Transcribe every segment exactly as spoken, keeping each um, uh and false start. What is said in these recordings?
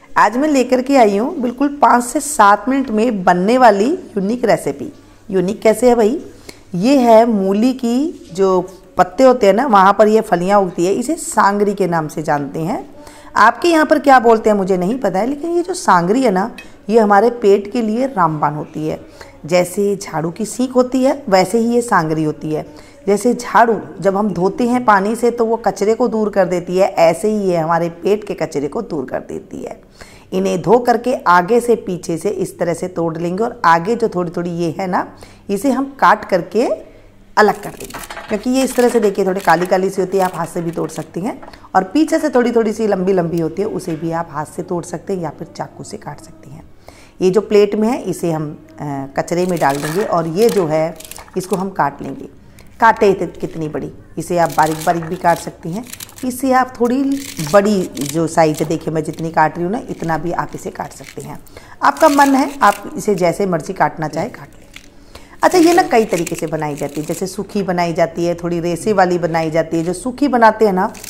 आज मैं लेकर के आई हूँ बिल्कुल पाँच से सात मिनट में बनने वाली यूनिक रेसिपी। यूनिक कैसे है भाई? ये है मूली की जो पत्ते होते हैं ना, वहाँ पर ये फलियाँ उगती है, इसे सांगरी के नाम से जानते हैं। आपके यहाँ पर क्या बोलते हैं मुझे नहीं पता है, लेकिन ये जो सांगरी है ना, ये हमारे पेट के लिए रामबाण होती है। जैसे झाड़ू की सीख होती है वैसे ही ये सांगरी होती है। जैसे झाड़ू जब हम धोते हैं पानी से तो वो कचरे को दूर कर देती है, ऐसे ही ये हमारे पेट के कचरे को दूर कर देती है। इन्हें धो करके आगे से पीछे से इस तरह से तोड़ लेंगे और आगे जो थोड़ी थोड़ी ये है ना, इसे हम काट करके अलग कर देंगे, क्योंकि ये इस तरह से देखिए थोड़ी काली काली सी होती है। आप हाथ से भी तोड़ सकती हैं, और पीछे से थोड़ी थोड़ी सी लंबी लंबी होती है, उसे भी आप हाथ से तोड़ सकते हैं या फिर चाकू से काट सकती हैं। ये जो प्लेट में है इसे हम कचरे में डाल देंगे, और ये जो है इसको हम काट लेंगे। काटे कितनी बड़ी, इसे आप बारीक बारीक भी काट सकती हैं। इसे आप थोड़ी बड़ी जो साइज है, देखिए मैं जितनी काट रही हूँ ना, इतना भी आप इसे काट सकते हैं। आपका मन है, आप इसे जैसे मर्जी काटना चाहे काट लें। अच्छा, ये ना कई तरीके से बनाई जाती है। जैसे सूखी बनाई जाती है, थोड़ी रेसे वाली बनाई जाती है। जो सूखी बनाते हैं ना,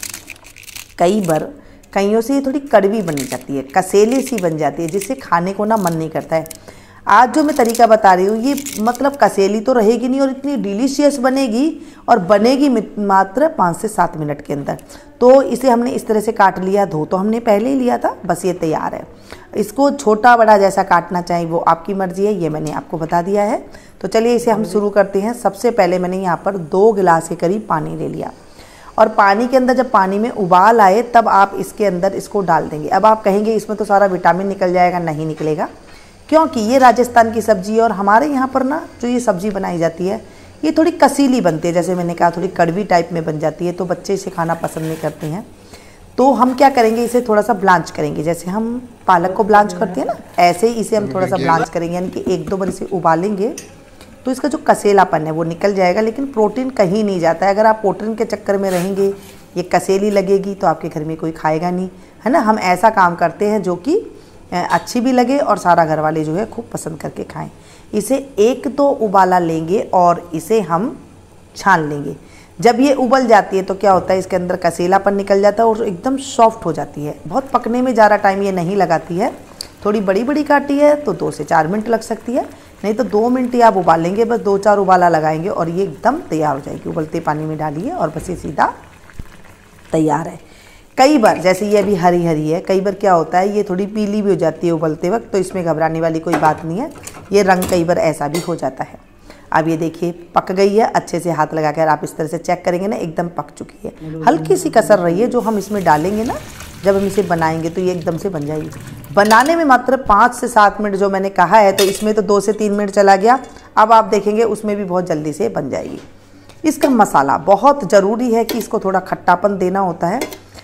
कई बार कईयों से ये थोड़ी कड़वी बन जाती है, कसेली सी बन जाती है, जिससे खाने को ना मन नहीं करता है। आज जो मैं तरीका बता रही हूँ ये मतलब कसेली तो रहेगी नहीं, और इतनी डिलीशियस बनेगी, और बनेगी मात्र पाँच से सात मिनट के अंदर। तो इसे हमने इस तरह से काट लिया, धो तो हमने पहले ही लिया था, बस ये तैयार है। इसको छोटा बड़ा जैसा काटना चाहिए वो आपकी मर्जी है, ये मैंने आपको बता दिया है। तो चलिए इसे हम शुरू करते हैं। सबसे पहले मैंने यहाँ पर दो गिलास के करीब पानी ले लिया, और पानी के अंदर जब पानी में उबाल आए तब आप इसके अंदर इसको डाल देंगे। अब आप कहेंगे इसमें तो सारा विटामिन निकल जाएगा, नहीं निकलेगा, क्योंकि ये राजस्थान की सब्ज़ी है, और हमारे यहाँ पर ना जो ये सब्ज़ी बनाई जाती है ये थोड़ी कसीली बनती है। जैसे मैंने कहा थोड़ी कड़वी टाइप में बन जाती है, तो बच्चे इसे खाना पसंद नहीं करते हैं। तो हम क्या करेंगे, इसे थोड़ा सा ब्लांच करेंगे। जैसे हम पालक को ब्लांच करते हैं ना, ऐसे ही इसे हम थोड़ा सा ब्लांच करेंगे, यानी कि एक दो बार इसे उबालेंगे तो इसका जो कसेलापन है वो निकल जाएगा। लेकिन प्रोटीन कहीं नहीं जाता है। अगर आप प्रोटीन के चक्कर में रहेंगे, ये कसेली लगेगी, तो आपके घर में कोई खाएगा नहीं, है ना। हम ऐसा काम करते हैं जो कि अच्छी भी लगे और सारा घर वाले जो है खूब पसंद करके खाएं। इसे एक तो उबाला लेंगे और इसे हम छान लेंगे। जब ये उबल जाती है तो क्या होता है, इसके अंदर कसेलापन निकल जाता है और एकदम सॉफ्ट हो जाती है। बहुत पकने में ज़्यादा टाइम ये नहीं लगाती है। थोड़ी बड़ी बड़ी काटी है तो दो से चार मिनट लग सकती है, नहीं तो दो मिनट ही आप उबालेंगे, बस दो चार उबाला लगाएंगे और ये एकदम तैयार हो जाएगी। उबलते पानी में डालिए और बस ये सीधा तैयार है। कई बार जैसे ये अभी हरी हरी है, कई बार क्या होता है ये थोड़ी पीली भी हो जाती है उबलते वक्त, तो इसमें घबराने वाली कोई बात नहीं है। ये रंग कई बार ऐसा भी हो जाता है। अब ये देखिए पक गई है, अच्छे से हाथ लगाकर आप इस तरह से चेक करेंगे ना, एकदम पक चुकी है। हल्की सी कसर रही है, जो हम इसमें डालेंगे ना, जब हम इसे बनाएंगे तो ये एकदम से बन जाएगी। बनाने में मात्र पाँच से सात मिनट जो मैंने कहा है, तो इसमें तो दो से तीन मिनट चला गया। अब आप देखेंगे उसमें भी बहुत जल्दी से बन जाएगी। इसका मसाला बहुत ज़रूरी है कि इसको थोड़ा खट्टापन देना होता है,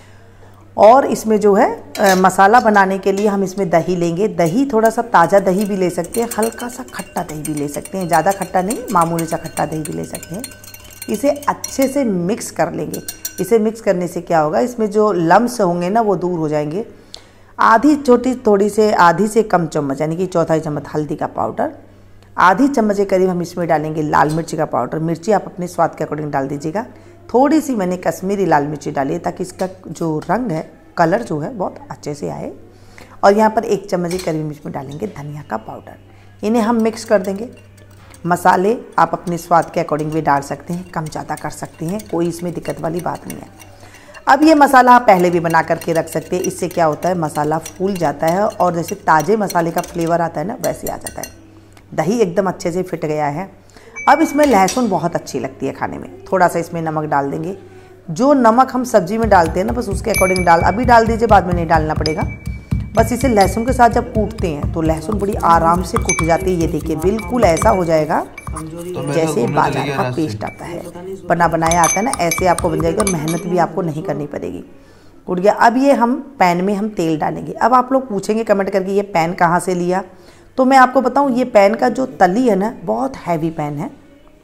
और इसमें जो है आ, मसाला बनाने के लिए हम इसमें दही लेंगे। दही थोड़ा सा ताज़ा दही भी ले सकते हैं, हल्का सा खट्टा दही भी ले सकते हैं, ज़्यादा खट्टा नहीं, मामूली सा खट्टा दही भी ले सकते हैं। इसे अच्छे से मिक्स कर लेंगे। इसे मिक्स करने से क्या होगा, इसमें जो लम्स होंगे ना वो दूर हो जाएंगे। आधी छोटी थोड़ी से आधी से कम चम्मच, यानी कि चौथाई चम्मच हल्दी का पाउडर, आधी चम्मच के करीब हम इसमें डालेंगे लाल मिर्ची का पाउडर। मिर्ची आप अपने स्वाद के अकॉर्डिंग डाल दीजिएगा। थोड़ी सी मैंने कश्मीरी लाल मिर्ची डाली है, ताकि इसका जो रंग है, कलर जो है बहुत अच्छे से आए। और यहाँ पर एक चम्मच के करीब इसमें डालेंगे धनिया का पाउडर। इन्हें हम मिक्स कर देंगे। मसाले आप अपने स्वाद के अकॉर्डिंग भी डाल सकते हैं, कम ज़्यादा कर सकते हैं, कोई इसमें दिक्कत वाली बात नहीं है। अब ये मसाला आप पहले भी बना करके रख सकते हैं। इससे क्या होता है, मसाला फूल जाता है और जैसे ताज़े मसाले का फ्लेवर आता है ना, वैसे आ जाता है। दही एकदम अच्छे से फिट गया है। अब इसमें लहसुन बहुत अच्छी लगती है खाने में। थोड़ा सा इसमें नमक डाल देंगे। जो नमक हम सब्जी में डालते हैं ना, बस उसके अकॉर्डिंग डाल, अभी डाल दीजिए, बाद में नहीं डालना पड़ेगा। बस इसे लहसुन के साथ जब कूटते हैं तो लहसुन बड़ी आराम से कूट जाती है। ये देखिए बिल्कुल ऐसा हो जाएगा जैसे बाजार का पेस्ट आता है, बना बनाया आता है ना, ऐसे आपको बन जाएगी और मेहनत भी आपको नहीं करनी पड़ेगी। उठ गया। अब ये हम पैन में हम तेल डालेंगे। अब आप लोग पूछेंगे कमेंट करके ये पैन कहाँ से लिया, तो मैं आपको बताऊँ, ये पैन का जो तली है ना, बहुत हैवी पैन है,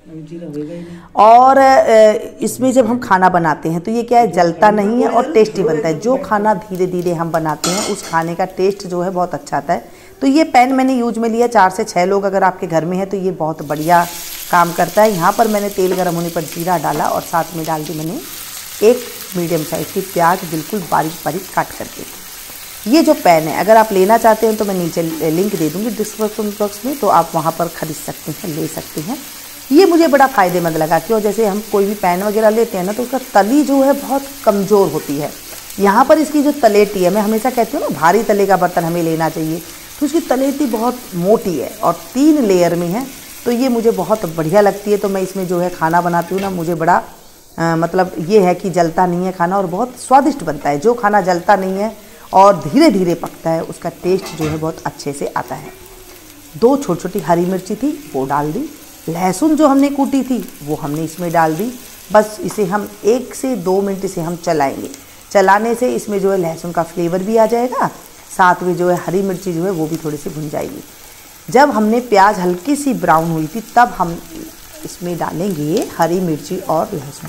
और इसमें जब हम खाना बनाते हैं तो ये क्या है, जलता नहीं है और टेस्टी बनता है। जो खाना धीरे धीरे हम बनाते हैं उस खाने का टेस्ट जो है बहुत अच्छा आता है। तो ये पैन मैंने यूज में लिया। चार से छः लोग अगर आपके घर में है तो ये बहुत बढ़िया काम करता है। यहाँ पर मैंने तेल गर्म होने पर जीरा डाला, और साथ में डाल दी मैंने एक मीडियम साइज़ की प्याज, बिल्कुल बारीक बारीक काट करके। ये जो पैन है अगर आप लेना चाहते हैं तो मैं नीचे लिंक दे दूँगी डिस्क्रिप्शन बॉक्स में, तो आप वहाँ पर ख़रीद सकते हैं, ले सकते हैं। ये मुझे बड़ा फ़ायदेमंद लगा, क्यों जैसे हम कोई भी पैन वगैरह लेते हैं ना तो उसका तली जो है बहुत कमज़ोर होती है। यहाँ पर इसकी जो तलेटी है, मैं हमेशा कहती हूँ ना भारी तले का बर्तन हमें लेना चाहिए, तो उसकी तलेटी बहुत मोटी है और तीन लेयर में है, तो ये मुझे बहुत बढ़िया लगती है। तो मैं इसमें जो है खाना बनाती हूँ ना, मुझे बड़ा आ, मतलब ये है कि जलता नहीं है खाना और बहुत स्वादिष्ट बनता है। जो खाना जलता नहीं है और धीरे धीरे पकता है उसका टेस्ट जो है बहुत अच्छे से आता है। दो छोटी छोटी हरी मिर्ची थी वो डाल दी, लहसुन जो हमने कूटी थी वो हमने इसमें डाल दी। बस इसे हम एक से दो मिनट इसे हम चलाएंगे। चलाने से इसमें जो है लहसुन का फ्लेवर भी आ जाएगा, साथ में जो है हरी मिर्ची जो है वो भी थोड़ी सी भुन जाएगी। जब हमने प्याज हल्की सी ब्राउन हुई थी तब हम इसमें डालेंगे हरी मिर्ची और लहसुन।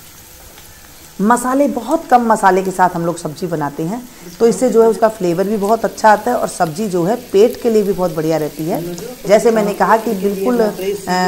मसाले बहुत कम मसाले के साथ हम लोग सब्ज़ी बनाते हैं, तो इससे जो है उसका फ्लेवर भी बहुत अच्छा आता है और सब्ज़ी जो है पेट के लिए भी बहुत बढ़िया रहती है। जैसे मैंने कहा कि बिल्कुल आ,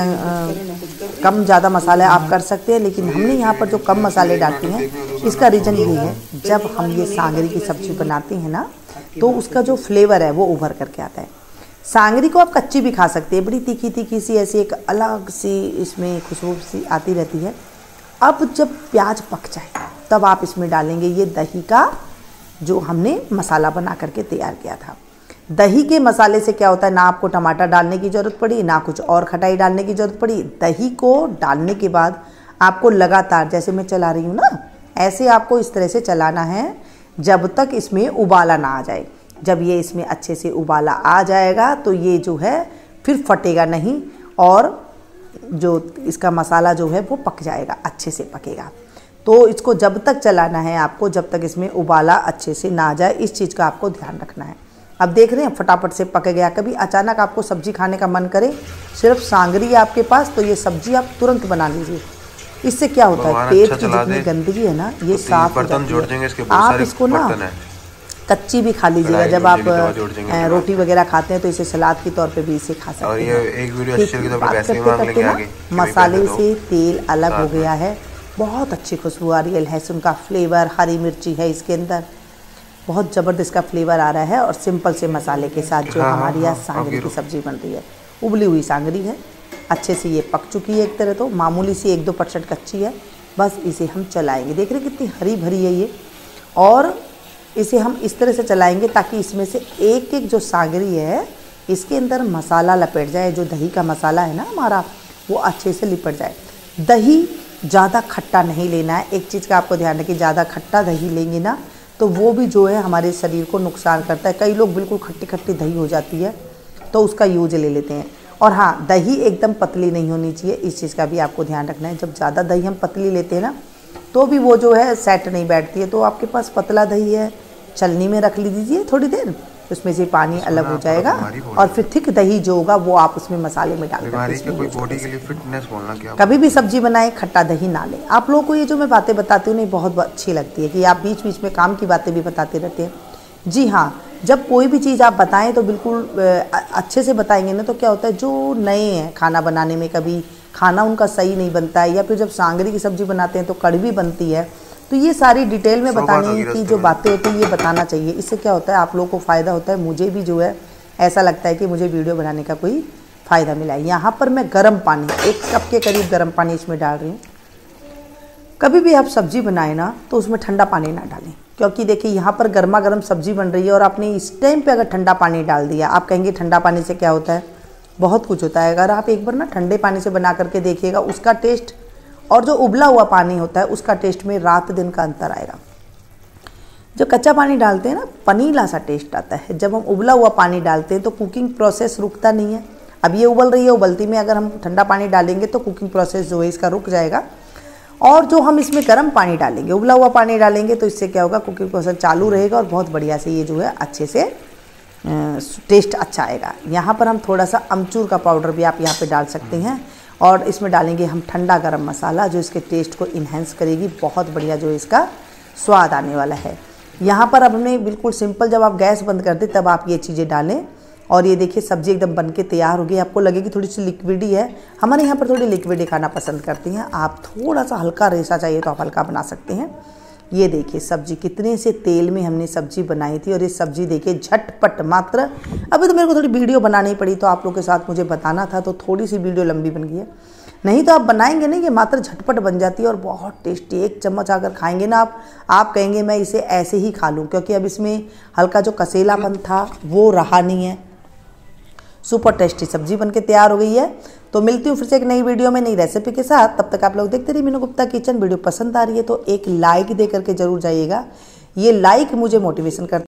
आ, कम ज़्यादा मसाले आप कर सकते हैं, लेकिन हमने यहाँ पर जो कम मसाले डालते हैं इसका रीज़न ये है, जब हम ये सांगरी की सब्ज़ी बनाते हैं ना तो उसका जो फ्लेवर है वो उभर करके आता है। सांगरी को आप कच्ची भी खा सकते हैं, बड़ी तीखी तीखी सी ऐसी एक अलग सी इसमें खुशबू सी आती रहती है। अब जब प्याज पक जाए तब आप इसमें डालेंगे ये दही का जो हमने मसाला बना करके तैयार किया था। दही के मसाले से क्या होता है, ना आपको टमाटर डालने की ज़रूरत पड़ी, ना कुछ और खटाई डालने की ज़रूरत पड़ी। दही को डालने के बाद आपको लगातार, जैसे मैं चला रही हूँ ना, ऐसे आपको इस तरह से चलाना है जब तक इसमें उबाला ना आ जाए। जब ये इसमें अच्छे से उबाला आ जाएगा तो ये जो है फिर फटेगा नहीं और जो इसका मसाला जो है वो पक जाएगा, अच्छे से पकेगा। तो इसको जब तक चलाना है आपको, जब तक इसमें उबाला अच्छे से ना आ जाए, इस चीज़ का आपको ध्यान रखना है। अब देख रहे हैं फटाफट से पक गया। कभी अचानक आपको सब्जी खाने का मन करे, सिर्फ सांगरी है आपके पास, तो ये सब्जी आप तुरंत बना लीजिए। इससे क्या होता है, पेट की जितनी गंदगी है ना ये साफ हो जाती है। आप इसको ना कच्ची भी खा लीजिएगा, जब आप रोटी वगैरह खाते हैं तो इसे सलाद के तौर पे भी इसे खा सकते हैं। और ये एक वीडियो अच्छी लगी तो पैसे मांग लेंगे आगे। मसाले से तेल अलग हो गया है, बहुत अच्छी खुशबू आ रही है, लहसुन का फ्लेवर, हरी मिर्ची है इसके अंदर, बहुत ज़बरदस्त का फ्लेवर आ रहा है। और सिंपल से मसाले के साथ जो हमारी यहाँ सांगरी की सब्ज़ी बन रही है, उबली हुई सांगरी है, अच्छे से ये पक चुकी है। एक तरह तो मामूली सी एक दो परसेंट कच्ची है, बस इसे हम चलाएंगे। देख रहे कितनी हरी भरी है ये, और इसे हम इस तरह से चलाएंगे ताकि इसमें से एक एक जो सांगरी है इसके अंदर मसाला लपेट जाए। जो दही का मसाला है ना हमारा, वो अच्छे से लिपट जाए। दही ज़्यादा खट्टा नहीं लेना है, एक चीज़ का आपको ध्यान रखिए, ज़्यादा खट्टा दही लेंगे ना तो वो भी जो है हमारे शरीर को नुकसान करता है। कई लोग बिल्कुल खट्टी खट्टी दही हो जाती है तो उसका यूज ले लेते हैं। और हाँ, दही एकदम पतली नहीं होनी चाहिए, इस चीज़ का भी आपको ध्यान रखना है। जब ज़्यादा दही हम पतली लेते हैं ना तो भी वो जो है सेट नहीं बैठती है। तो आपके पास पतला दही है, छलनी में रख लीजिए थोड़ी देर, उसमें से पानी अलग हो जाएगा और फिर थिक दही जो होगा वो आप उसमें मसाले में डाल दें। कभी भी सब्जी बनाएं खट्टा दही ना लें। आप लोगों को ये जो मैं बातें बताती हूँ नहीं बहुत अच्छी लगती है कि आप बीच बीच में काम की बातें भी बताते रहते हैं। जी हाँ, जब कोई भी चीज़ आप बताएं तो बिल्कुल अच्छे से बताएंगे ना, तो क्या होता है, जो नए हैं खाना बनाने में, कभी खाना उनका सही नहीं बनता है, या फिर जब सांगरी की सब्ज़ी बनाते हैं तो कड़वी बनती है, तो ये सारी डिटेल में बताने की जो बातें होती हैं ये बताना चाहिए। इससे क्या होता है, आप लोगों को फ़ायदा होता है, मुझे भी जो है ऐसा लगता है कि मुझे वीडियो बनाने का कोई फ़ायदा मिला है। यहाँ पर मैं गर्म पानी, एक कप के करीब गर्म पानी इसमें डाल रही हूँ। कभी भी आप सब्ज़ी बनाएं ना तो उसमें ठंडा पानी ना डालें, क्योंकि देखिए यहाँ पर गर्मा गर्म सब्ज़ी बन रही है और आपने इस टाइम पे अगर ठंडा पानी डाल दिया, आप कहेंगे ठंडा पानी से क्या होता है, बहुत कुछ होता है। अगर आप एक बार ना ठंडे पानी से बना करके देखिएगा, उसका टेस्ट और जो उबला हुआ पानी होता है उसका टेस्ट में रात दिन का अंतर आएगा। जो कच्चा पानी डालते हैं ना, पनीला सा टेस्ट आता है। जब हम उबला हुआ पानी डालते हैं तो कुकिंग प्रोसेस रुकता नहीं है। अब ये उबल रही है, उबलती में अगर हम ठंडा पानी डालेंगे तो कुकिंग प्रोसेस जो है इसका रुक जाएगा। और जो हम इसमें गर्म पानी डालेंगे, उबला हुआ पानी डालेंगे, तो इससे क्या होगा, कुकिंग प्रोसेस चालू रहेगा और बहुत बढ़िया से ये जो है अच्छे से टेस्ट अच्छा आएगा। यहाँ पर हम थोड़ा सा अमचूर का पाउडर भी आप यहाँ पे डाल सकते हैं, और इसमें डालेंगे हम ठंडा गरम मसाला जो इसके टेस्ट को इन्हेंस करेगी, बहुत बढ़िया जो इसका स्वाद आने वाला है। यहाँ पर अब हमने बिल्कुल सिंपल, जब आप गैस बंद कर दें तब आप ये चीज़ें डालें, और ये देखिए सब्ज़ी एकदम बन के तैयार हो गई। आपको लगेगी थोड़ी सी लिक्विडी है, हमारे यहाँ पर थोड़ी लिक्विडी खाना पसंद करती हैं। आप थोड़ा सा हल्का रेसा चाहिए तो आप हल्का बना सकते हैं। ये देखिए सब्जी कितने से तेल में हमने सब्जी बनाई थी और ये सब्जी देखिए झटपट मात्र, अभी तो मेरे को थोड़ी वीडियो बनानी पड़ी तो आप लोगों के साथ मुझे बताना था तो थोड़ी सी वीडियो लंबी बन गई है, नहीं तो आप बनाएंगे ना ये मात्र झटपट बन जाती है और बहुत टेस्टी। एक चम्मच अगर खाएंगे ना आप आप कहेंगे मैं इसे ऐसे ही खा लूँ, क्योंकि अब इसमें हल्का जो कसेलापन था वो रहा नहीं है। सुपर टेस्टी सब्जी बनके तैयार हो गई है। तो मिलती हूँ फिर से एक नई वीडियो में नई रेसिपी के साथ, तब तक आप लोग देखते रहिए मीनू गुप्ता किचन। वीडियो पसंद आ रही है तो एक लाइक दे करके जरूर जाइएगा, ये लाइक मुझे मोटिवेशन करता है।